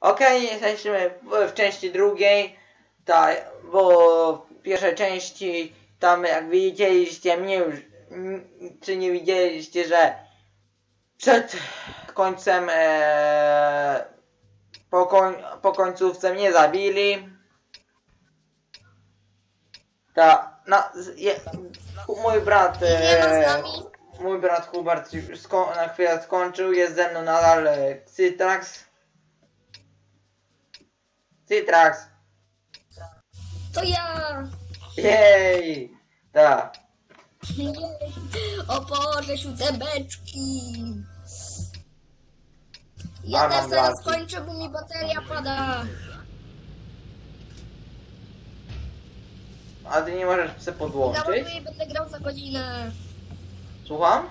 Okej, jesteśmy w części drugiej, tak, bo w pierwszej części tam jak widzieliście mnie już, czy nie widzieliście, że przed końcem, po końcówce mnie zabili. Ta, mój brat Hubert już na chwilę skończył, jest ze mną nadal Cytrax. Cytrax! To ja! Jej! Tak. O Boże, siódemeczki! Ja A, też mam zaraz laki. kończę, bo mi bateria pada. A ty nie możesz się podłączyć? Naładuję i będę grał za godzinę. Słucham?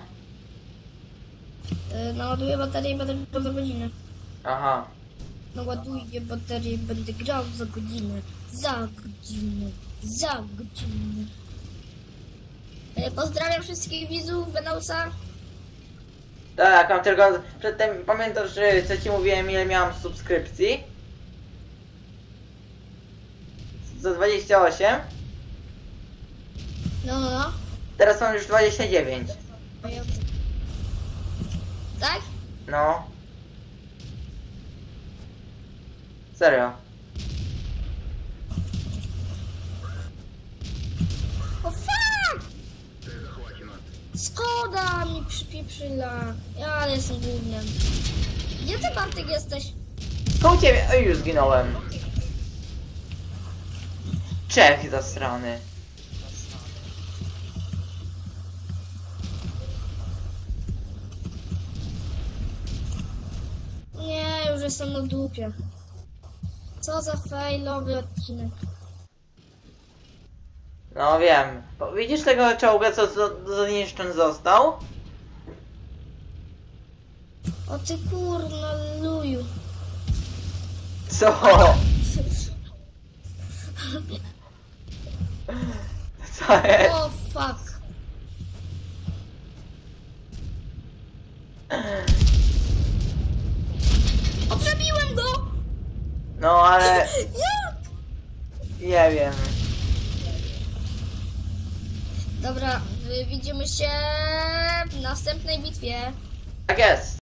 Naładuję baterię i będę grał za godzinę. Aha. Naładuję baterię i będę grał za godzinę. Za godzinę. Za godzinę. Pozdrawiam wszystkich widzów Venousa. Tak, mam tylko przedtem, pamiętasz, że co ci mówiłem, ile miałam subskrypcji? Za 28? No. Teraz mam już 29. Tak? No. Serio. O fuck! Skoda mi przypieprzyla. Ja jestem głównym. Gdzie ty, Bartek, jesteś? To u ciebie, oj, już zginąłem. Czech zasrany. Nie, już jestem na dupie. Co za failowy odcinek. No wiem. Widzisz tego czołga, co zniszczony został? O ty kurna luju. Co? Co jest? O fuck. O, przebiłem go! No ale... Jak? Nie wiem. Dobra, widzimy się w następnej bitwie. Tak jest.